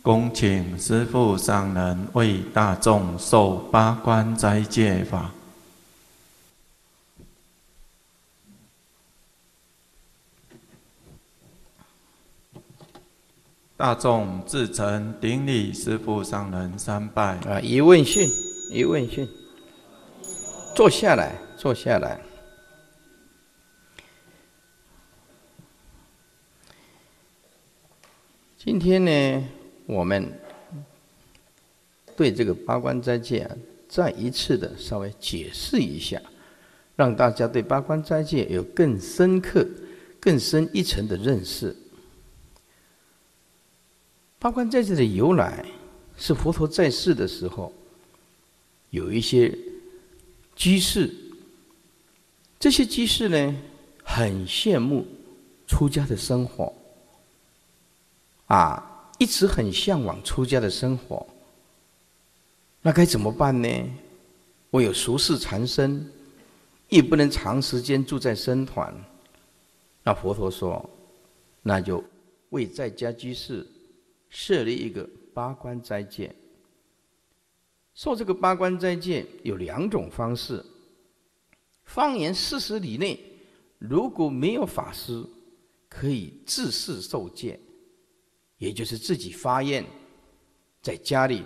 恭请师父上人为大众授八关斋戒法。大众至诚顶礼师父上人3拜。 一问讯，一问讯，坐下来，坐下来。今天呢，我们对这个八关斋戒再一次的稍微解释一下，让大家对八关斋戒有更深刻、更深一层的认识。八关斋戒的由来是佛陀在世的时候，有一些居士，这些居士呢，很羡慕出家的生活，一直很向往出家的生活。那该怎么办呢？我有俗世缠身，也不能长时间住在僧团。那佛陀说，那就为在家居士设立一个八关斋戒。受这个八关斋戒有2种方式。方圆40里内，如果没有法师，可以自誓受戒，也就是自己发愿，在家里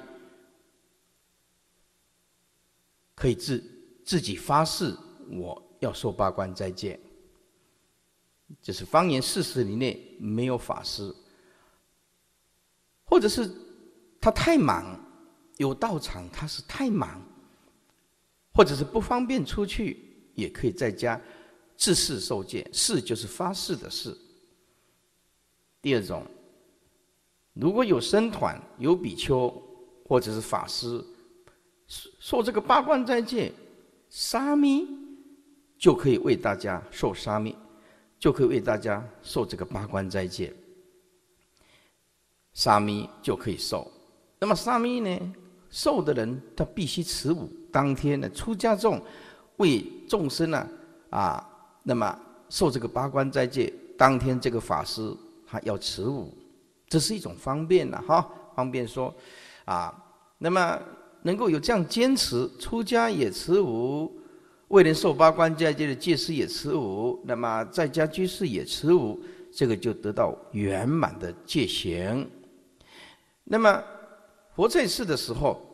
可以自己发誓，我要受八关斋戒。就是方圆40里内没有法师，或者是他太忙，有道场他是太忙，或者是不方便出去，也可以在家自誓受戒。誓就是发誓的誓。第2种，如果有僧团、有比丘或者是法师受这个八关斋戒，沙弥就可以为大家受沙弥，就可以为大家受这个八关斋戒。沙弥就可以受。那么沙弥呢，受的人他必须持午。当天呢，出家众为众生那么受这个八关斋戒，当天这个法师他要持午。这是一种方便方便说那么能够有这样坚持，出家也持午，为人受八关斋戒的戒师也持午，那么在家居士也持午，这个就得到圆满的戒行。那么佛在世的时候，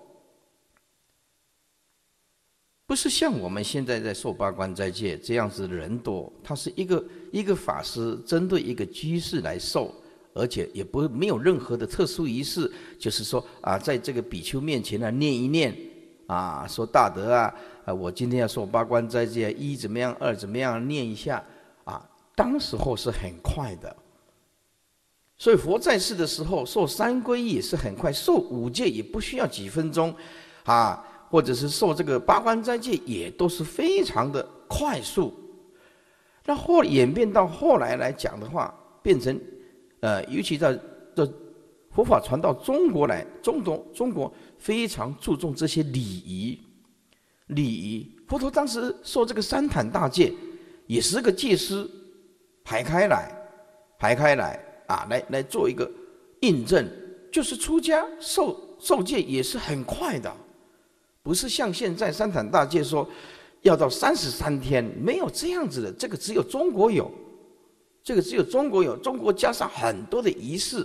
不是像我们现在在受八关斋戒这样子的人多，他是一个法师针对一个居士来受。而且也没有任何的特殊仪式，就是说在这个比丘面前念一念说大德我今天要受八关斋戒，1怎么样，2怎么样，念一下当时候是很快的。所以佛在世的时候受3皈依也是很快，受5戒也不需要几分钟或者是受这个八关斋戒也都是非常的快速。那演变到后来来讲的话，变成尤其在佛法传到中国来，中国非常注重这些礼仪。佛陀当时受这个三坛大戒，也是个戒师排开来来做一个印证，就是出家受戒也是很快的，不是像现在三坛大戒说要到33天，没有这样子的，这个只有中国有。中国加上很多的仪式，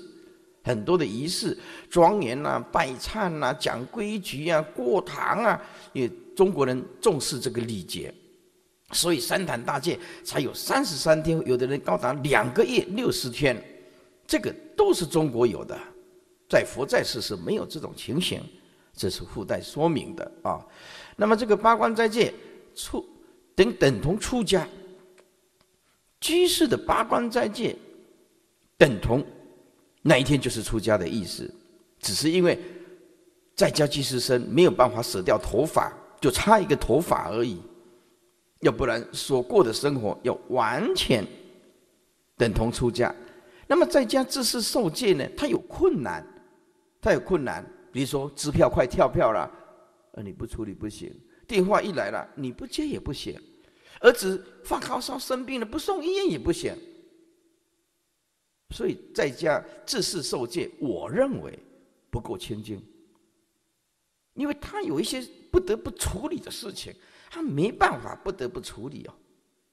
庄严拜忏讲规矩过堂因为中国人重视这个礼节，所以三坛大戒才有33天，有的人高达2个月60天，这个都是中国有的，在佛在世是没有这种情形，这是附带说明的那么这个八关斋戒等同出家。居士的八关斋戒等同那一天就是出家的意思，只是因为在家居士生没有办法舍掉头发，就差一个头发而已，要不然所过的生活要完全等同出家。那么在家自誓受戒呢，他有困难，比如说支票快跳票了，你不处理不行，电话一来了你不接也不行，儿子发高烧生病了，不送医院也不行。所以在家自誓受戒，我认为不够清净，因为他有一些不得不处理的事情，他没办法不得不处理哦，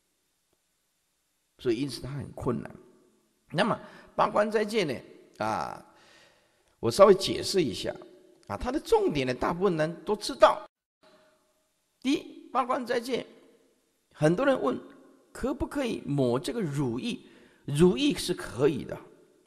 所以因此他很困难。那么八关斋戒呢？我稍微解释一下它的重点呢，大部分人都知道。第一，八关斋戒，很多人问可不可以抹这个乳液？乳液是可以的，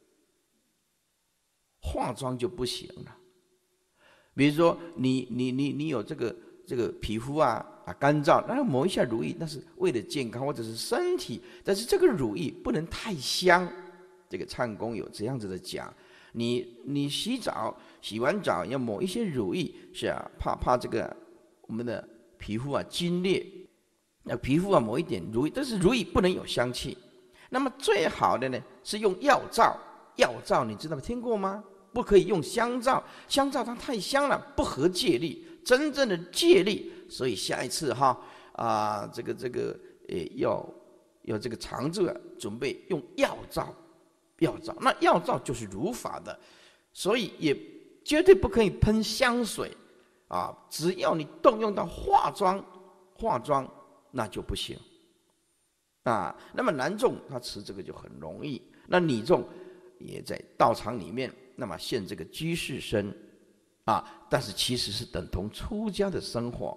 化妆就不行了。比如说你有这个皮肤干燥，那抹一下乳液，那是为了健康或者是身体，但是这个乳液不能太香。这个忏公有这样子的讲，你洗完澡要抹一些乳液，是怕这个我们的皮肤皲裂，那皮肤抹一点乳液，但是乳液不能有香气。那么最好的呢是用药皂，药皂你知道听过吗？不可以用香皂，香皂它太香了，不合戒律，真正的戒律。所以下一次要这个常住准备用药皂。那药皂就是如法的，所以也绝对不可以喷香水只要你动用到化妆那就不行那么男众他持这个就很容易，那女众也在道场里面，那么现这个居士身但是其实是等同出家的生活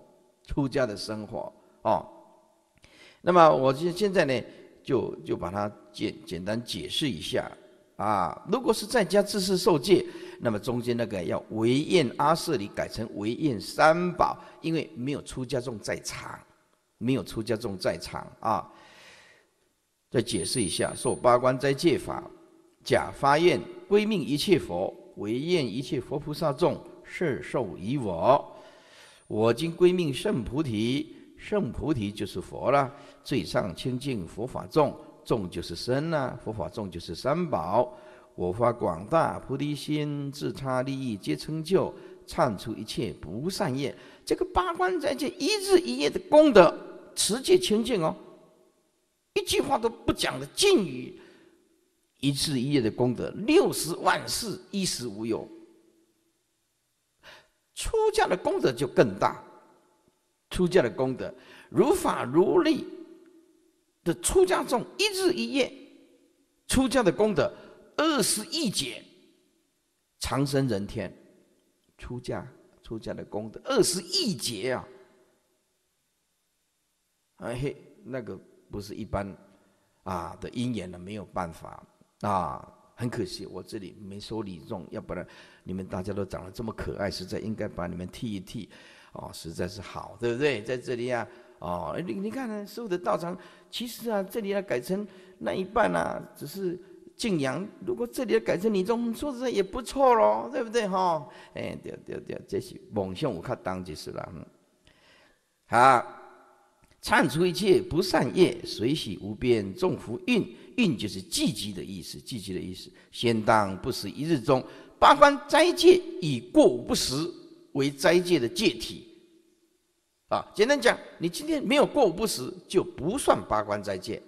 那么我现在呢就把它简单解释一下如果是在家自事受戒，那么中间那个要违厌阿舍离改成违厌三宝，因为没有出家众在场，再解释一下，受八关斋戒法，假发愿归命一切佛，违厌一切佛菩萨众，摄受于我今归命圣菩提，圣菩提就是佛了，最上清净佛法众，众就是身佛法众就是三宝。我发广大菩提心，自他利益皆成就，忏除一切不善业。这个八关斋戒一日一夜的功德，持戒清净一句话都不讲的禁语，一日一夜的功德，60万世衣食无忧。出家的功德就更大，出家的功德如法如律的出家众，一日一夜出家的功德20亿劫长生人天，出家的功德20亿劫那个不是一般的因缘没有办法很可惜我这里没收礼众，要不然你们大家都长得这么可爱，实在应该把你们剃一剃实在是好，对不对？在这里你看呢，师父的道场其实这里要改成那一半只是敬仰，如果这里要改成礼众，说实在也不错咯，对不对对，这是梦想有较重就是啦忏除一切不善业，随喜无边众福运，运就是积极的意思，先当不食一日中，八关斋戒以过午不食为斋戒的戒体简单讲，你今天没有过午不食，就不算八关斋戒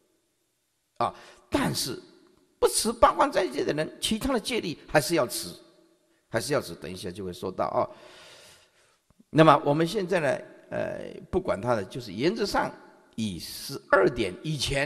但是不持八关斋戒的人，其他的戒律还是要持，等一下就会说到那么我们现在呢不管它的，就是原则上以12点以前，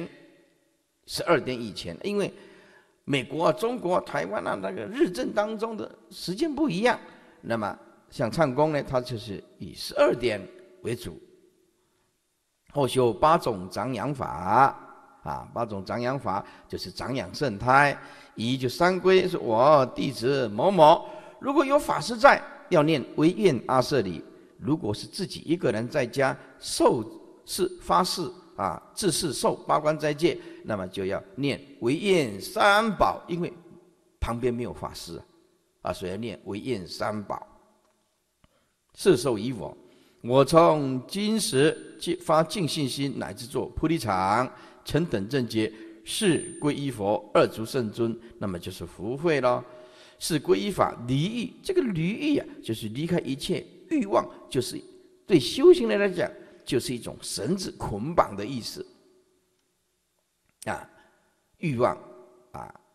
因为美国中国台湾那个日正当中的时间不一样，那么像忏公呢，他就是以12点为主，后修8种长养法8种长养法就是长养圣胎，一就三归，是我弟子某某，如果有法师在，要念唯愿阿舍离。如果是自己一个人在家受誓发誓自誓受八关斋戒，那么就要念唯愿三宝，因为旁边没有法师所以要念唯愿三宝。摄受于我从今时发净信心，乃至作菩提场，成等正觉，是皈依佛，二足圣尊，那么就是福慧咯。是皈依法离欲，这个离欲就是离开一切欲望，就是对修行人来讲，就是一种绳子捆绑的意思欲望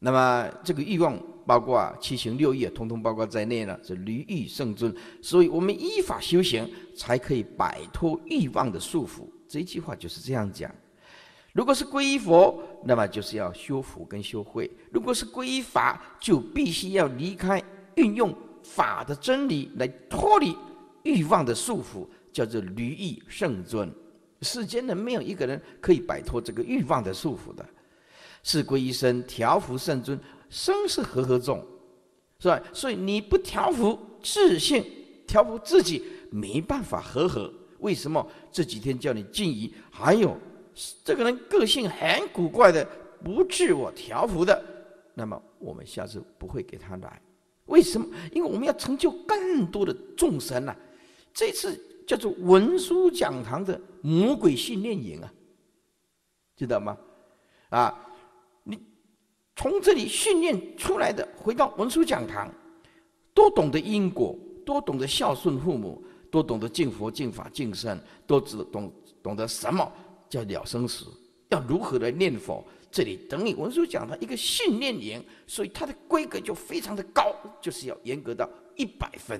那么这个欲望包括七情六欲，统统包括在内了，是离欲圣尊。所以我们依法修行，才可以摆脱欲望的束缚。这一句话就是这样讲。如果是皈依佛，那么就是要修福跟修慧；如果是皈依法，就必须要离开，运用法的真理来脱离欲望的束缚，叫做离欲圣尊。世间人没有一个人可以摆脱这个欲望的束缚的。是皈依僧，调伏圣尊。僧是和合众，是吧？所以你不调伏自性，调伏自己，没办法和合。为什么这几天叫你静怡？还有这个人个性很古怪的，不自我调伏的，那么我们下次不会给他来。为什么？因为我们要成就更多的众生啊！这次叫做文殊讲堂的魔鬼训练营啊，知道吗？你从这里训练出来的，回到文殊讲堂，多懂得因果，多懂得孝顺父母，多懂得敬佛、敬法、敬僧，多懂得什么叫了生死，要如何来念佛。这里等于文殊讲堂一个训练营，所以它的规格就非常的高，就是要严格到100分，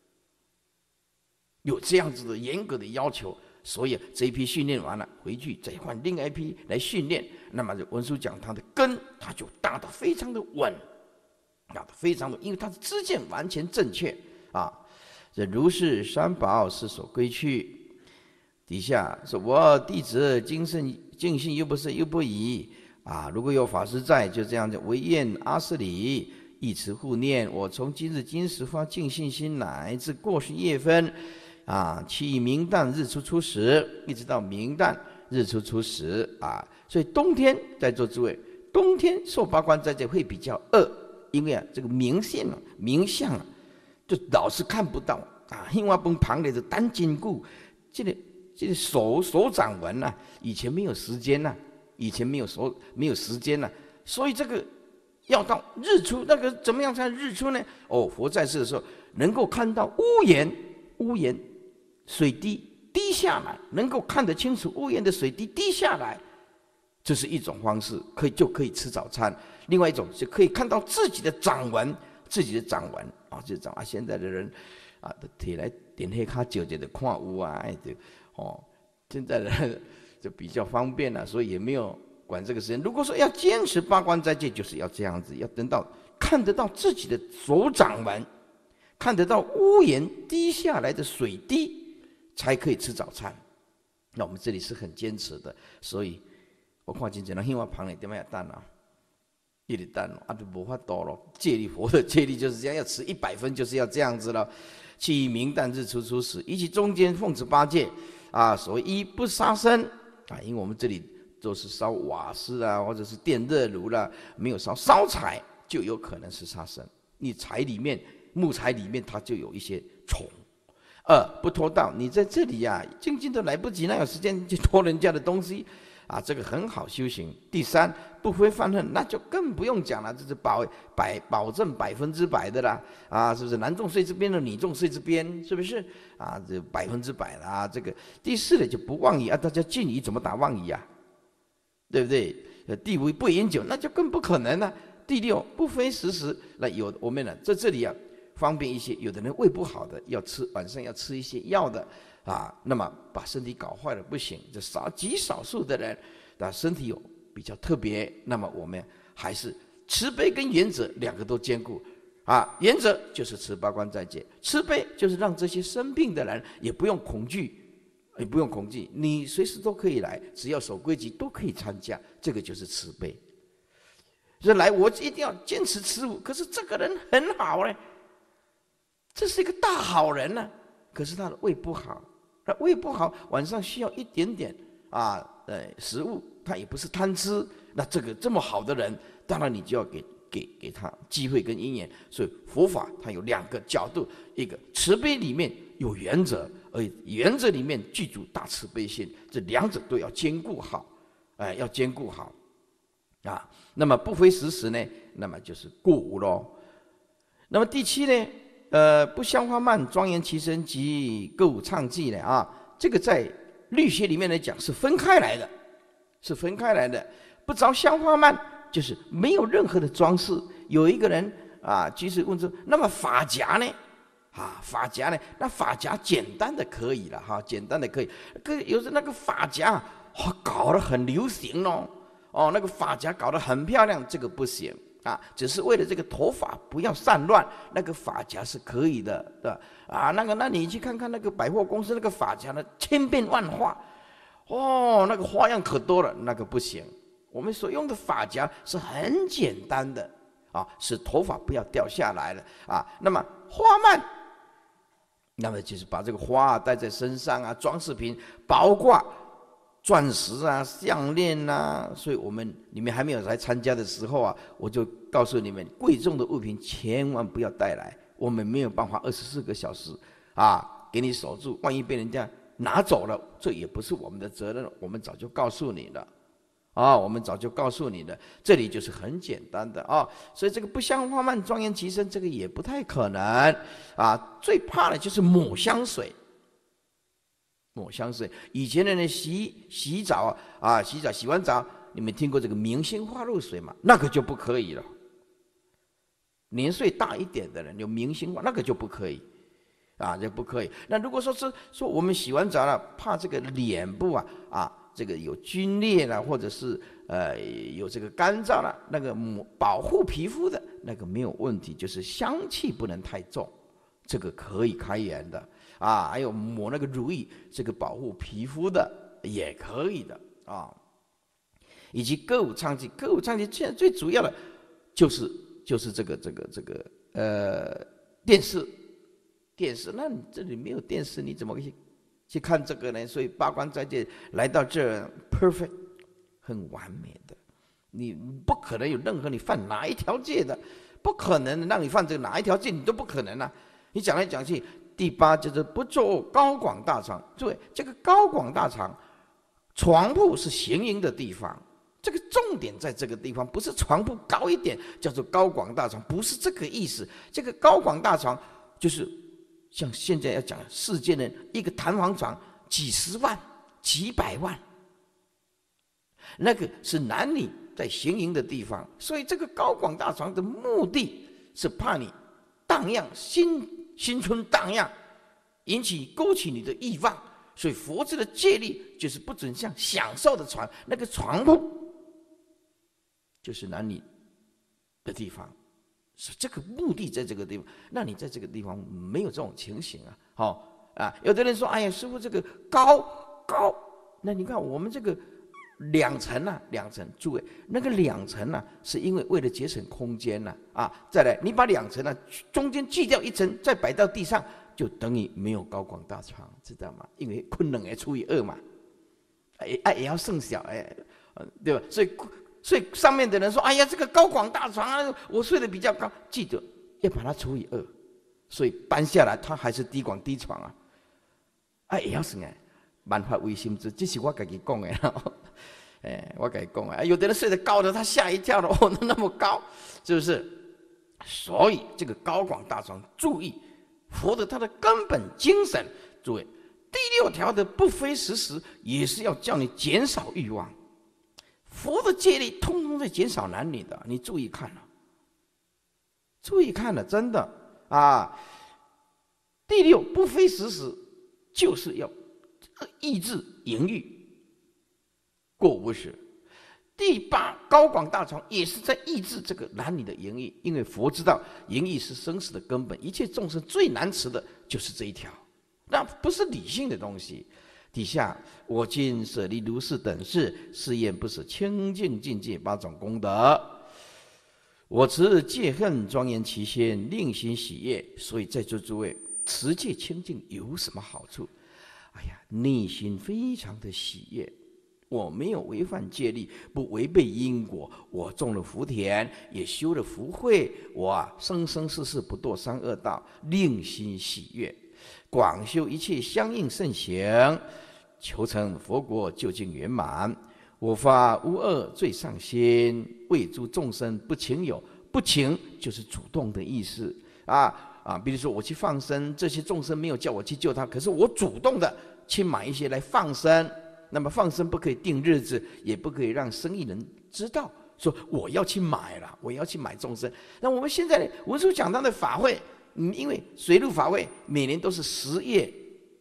有这样子的严格的要求。所以这一批训练完了，回去再换另外一批来训练，那么文殊讲堂的根它就打得非常的稳，打得非常的，因为它的知见完全正确啊。这如是三宝是所归去。底下说：“我弟子精圣尽信又不是又不疑啊！如果有法师在，就这样子唯愿阿阇黎一持护念。我从今日今时发尽信心来，至过去夜分。”起明旦日出初时，一直到明旦日出初时啊，所以冬天在座诸位，冬天受八关斋戒会比较饿，因为这个明相就老是看不到啊。因为崩旁的单筋骨，这个手掌纹啊，以前没有时间呐，没有时间呐，所以这个要到日出，那个怎么样才日出呢？佛在世的时候，能够看到屋檐。水滴滴下来，能够看得清楚屋檐的水滴滴下来，这是一种方式，就可以吃早餐。另外一种是可以看到自己的掌纹啊，这掌啊，现在的人啊，提来点黑卡久的看屋啊，现在的人就比较方便了，所以也没有管这个时间。如果说要坚持八关斋戒，就是要这样子，要等到看得到自己的手掌纹，看得到屋檐滴下来的水滴，才可以吃早餐。那我们这里是很坚持的，所以我看真正人我旁里点样等啊，一直等就无法度了。戒律佛的戒律就是这样，要持100分，就是要这样子了。其明旦日出初时，以及中间奉持8戒啊，所谓一不杀生啊，因为我们这里都是烧瓦斯啊，或者是电热炉啦，没有烧柴，就有可能是杀生。你木材里面它就有一些虫。不拖到你在这里呀，静静都来不及，哪有时间去拖人家的东西啊？这个很好修行。第三，不非犯恨，那就更不用讲了，这是保证100%的啦啊，是不是？男众睡这边的，女众睡这边，是不是啊？这100%啦。这个第四呢，就不妄语啊，大家敬语怎么打妄语啊？对不对？第五，不饮酒，那就更不可能了。第六，不非时时，那有我们呢，在这里啊。方便一些，有的人胃不好的要吃，晚上要吃一些药的啊，那么把身体搞坏了不行。这极少数的人，身体有比较特别，那么我们还是慈悲跟原则2个都兼顾啊。原则就是持八关斋戒，慈悲就是让这些生病的人也不用恐惧，你随时都可以来，只要守规矩都可以参加，这个就是慈悲。所以来我一定要坚持持五，可是这个人很好嘞。这是一个大好人呢，可是他的胃不好，晚上需要一点点食物，他也不是贪吃。那这么好的人，当然你就要给他机会跟因缘。所以佛法它有2个角度，一个慈悲里面有原则，而原则里面具足大慈悲心，这2者都要兼顾好，要兼顾好啊。那么不非时时呢，那么就是过午咯。那么第7呢？不香花漫，庄严其身及歌舞唱伎呢啊，这个在律学里面来讲是分开来的，不着香花漫， 就是没有任何的装饰。有一个人啊，居士问说：“那么发夹呢？发夹呢？那发夹简单的可以了哈，简单的可以。可有时那个发夹搞得很流行哦，那个发夹搞得很漂亮，这个不行啊，只是为了这个头发不要散乱，那个发夹是可以的，对吧？那你去看看那个百货公司那个发夹呢，千变万化，那个花样可多了，那个不行。我们所用的发夹是很简单的使头发不要掉下来了那么花蔓，那么就是把这个花戴在身上装饰品，包括钻石项链所以你们还没有来参加的时候我就告诉你们，贵重的物品千万不要带来，我们没有办法24个小时给你守住，万一被人家拿走了，这也不是我们的责任，我们早就告诉你了我们早就告诉你了，这里就是很简单的所以这个不香花蔓庄严其身，这个也不太可能最怕的就是抹香水。抹香水，以前的人洗澡洗完澡，你们听过这个明星花露水吗？那个就不可以了。年岁大一点的人有明星花，那个就不可以就不可以。那如果说我们洗完澡了，怕这个脸部这个有皲裂了，或者是有这个干燥了，那个保护皮肤的那个没有问题，就是香气不能太重，这个可以开眼的还有抹那个乳液，这个保护皮肤的也可以的以及歌舞唱剧，歌舞唱剧现在最主要的就是这个电视，那你这里没有电视，你怎么去看这个呢？所以八关斋戒来到这 perfect 很完美的，你不可能有任何你犯哪一条戒的，不可能让你犯这个哪一条戒，你都不可能你讲来讲去，第8就是不做高广大床。诸位，这个高广大床，床铺是行营的地方，这个重点在这个地方，不是床铺高一点叫做高广大床，不是这个意思。这个高广大床就是像现在要讲世界的一个弹簧床，几十万、几百万，那个是男女在行营的地方。所以这个高广大床的目的是怕你荡漾新春荡漾，勾起你的欲望。所以佛制的戒律就是不准像享受的床，那个床铺就是男女的地方，是这个目的在这个地方。那你在这个地方没有这种情形有的人说：“哎呀，师父这个高，那你看我们这个2层2层，诸位，那个2层是因为为了节省空间再来，你把2层中间锯掉1层，再摆到地上，就等于没有高广大床，知道吗？因为困2除以2嘛，也要剩小对吧？所以上面的人说：“哎呀，这个高广大床我睡得比较高，记得要把它除以2，所以搬下来它还是低广低床也要省万法唯心之，这是我自己讲的我跟你讲有的人睡得高的，他吓一跳了那么高，是不是？所以这个高广大床，注意佛的他的根本精神。诸位，第6条的不非时时，也是要叫你减少欲望。佛的戒律通通在减少男女的，你注意看了，真的第6不非时时，就是要抑制淫欲。过无时。第8高广大床也是在抑制这个男女的淫欲，因为佛知道淫欲是生死的根本，一切众生最难持的就是这一条，那不是理性的东西。底下我今舍离如是等事，是愿不是清净境界8种功德。我持戒恨庄严其心，令心喜悦。所以在座诸位，持戒清净有什么好处？哎呀，内心非常的喜悦。我没有违反戒律，不违背因果，我种了福田，也修了福慧，我生生世世不堕三恶道，令心喜悦。广修一切相应圣行，求成佛国究竟圆满。我发无恶最上心，为诸众生不情有。不情就是主动的意思比如说我去放生，这些众生没有叫我去救他，可是我主动的去买一些来放生。那么放生不可以定日子，也不可以让生意人知道， 说我要去买了，我要去买众生。那我们现在文殊讲堂的法会，因为水陆法会每年都是10月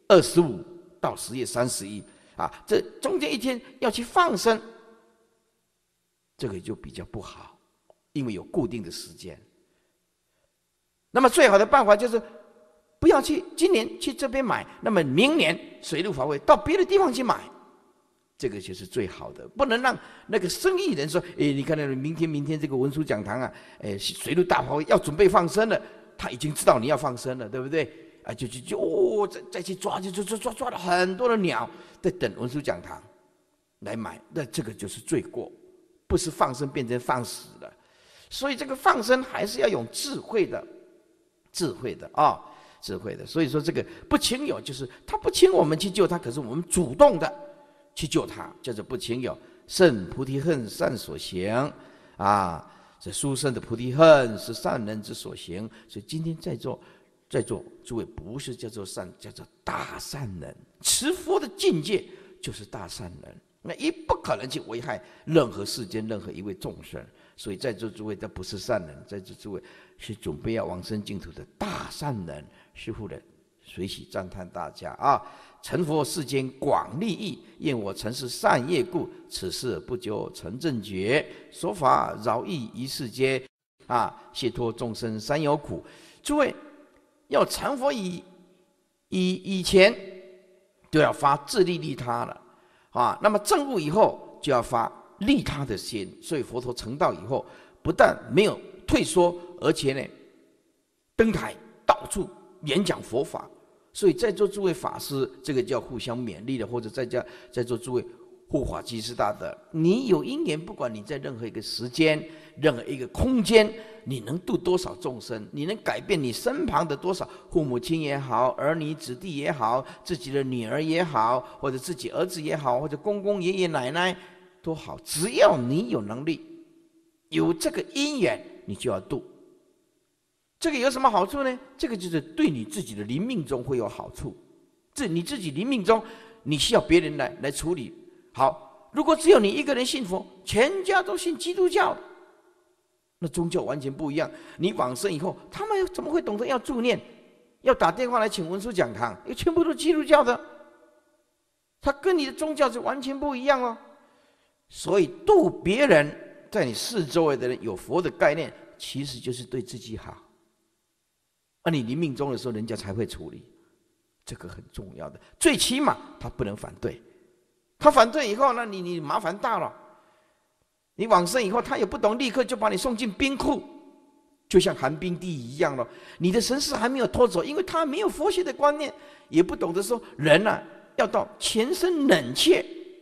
25到10月31啊，这中间一天要去放生，这个就比较不好，因为有固定的时间。那么最好的办法就是不要去今年去这边买，那么明年水陆法会到别的地方去买。这个就是最好的，不能让那个生意人说：“你看那明天这个文殊讲堂啊，水陆大法会要准备放生了，他已经知道你要放生了，对不对？啊，再去抓，抓了很多的鸟在等文殊讲堂来买，那这个就是罪过，不是放生变成放死了。所以这个放生还是要用智慧的啊，智慧的。所以说这个不请有，就是他不请我们去救他，可是我们主动的去救他，叫做不请有。圣菩提恨善所行啊，这殊胜的菩提恨是善人之所行。所以今天在座诸位，不是叫做善，叫做大善人。持佛的境界就是大善人，那也不可能去危害任何世间任何一位众生。所以在座诸位都不是善人，在座诸位是准备要往生净土的大善人。师父的随喜赞叹大家啊！成佛世间广利益，愿我曾是善业故，此事不久成正觉。说法饶益一世间啊，解脱众生三有苦。诸位要成佛以前，就要发自利利他了啊。那么证悟以后，就要发利他的心。所以佛陀成道以后，不但没有退缩，而且呢，登台到处演讲佛法。所以在座诸位法师，这个叫互相勉励的，或者在座诸位护法居士大德，你有因缘，不管你在任何一个时间、任何一个空间，你能度多少众生，你能改变你身旁的多少父母亲也好，儿女子弟也好，自己的女儿也好，或者自己儿子也好，或者公公爷爷奶奶都好，只要你有能力，有这个因缘，你就要度。这个有什么好处呢？这个就是对你自己的临命中会有好处。你自己临命中，你需要别人来处理。好，如果只有你一个人信佛，全家都信基督教，那宗教完全不一样。你往生以后，他们怎么会懂得要助念，要打电话来请文殊讲堂？因为全部都基督教的，他跟你的宗教是完全不一样哦。所以度别人，在你四周围的人有佛的概念，其实就是对自己好。而你临命终的时候，人家才会处理，这个很重要的。最起码他不能反对，他反对以后，那你麻烦大了。你往生以后，他也不懂，立刻就把你送进冰库，就像寒冰地一样了。你的神识还没有脱走，因为他没有佛学的观念，也不懂得说人啊要到全身冷却，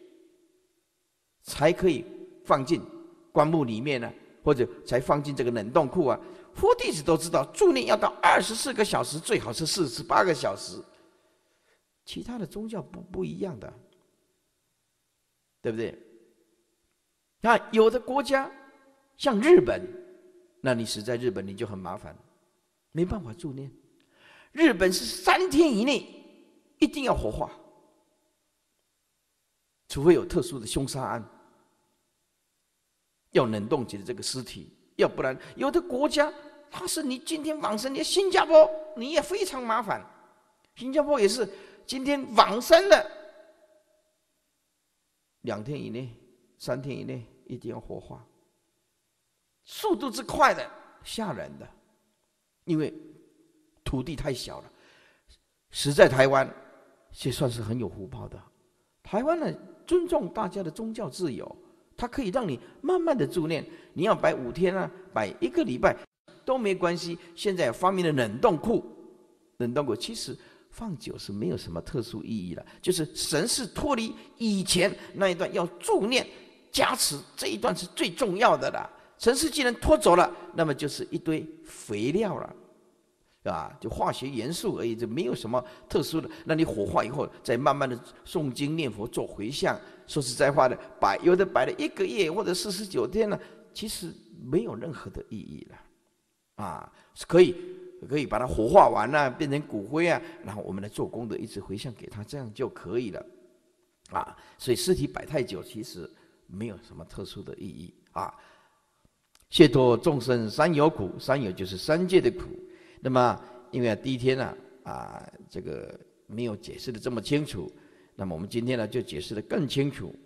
才可以放进棺木里面呢，或者才放进这个冷冻库啊。佛弟子都知道，助念要到24个小时，最好是48个小时。其他的宗教不一样的，对不对？那有的国家像日本，那你死在日本你就很麻烦，没办法助念。日本是3天以内一定要火化，除非有特殊的凶杀案，要冷冻起的这个尸体，要不然有的国家。他是你今天往生，你新加坡你也非常麻烦，新加坡也是今天往生的2天以内、3天以内一定要火化，速度之快的吓人的，因为土地太小了。实在台湾也算是很有福报的，台湾呢尊重大家的宗教自由，它可以让你慢慢的助念，你要摆5天啊，摆1个礼拜。都没关系。现在发明了冷冻库，冷冻库其实放久是没有什么特殊意义了，就是神是脱离以前那一段要助念加持，这一段是最重要的啦。神是既然拖走了，那么就是一堆肥料了，对吧？就化学元素而已，就没有什么特殊的。那你火化以后，再慢慢的诵经念佛做回向。说实在话的，有的摆了1个月或者49天了，其实没有任何的意义了。啊，可以把它火化完了，变成骨灰啊，然后我们来做功德，一直回向给他，这样就可以了。啊，所以尸体摆太久，其实没有什么特殊的意义啊。 解脱众生三有苦，三有就是三界的苦。那么因为第一天呢这个没有解释的这么清楚，那么我们今天呢就解释的更清楚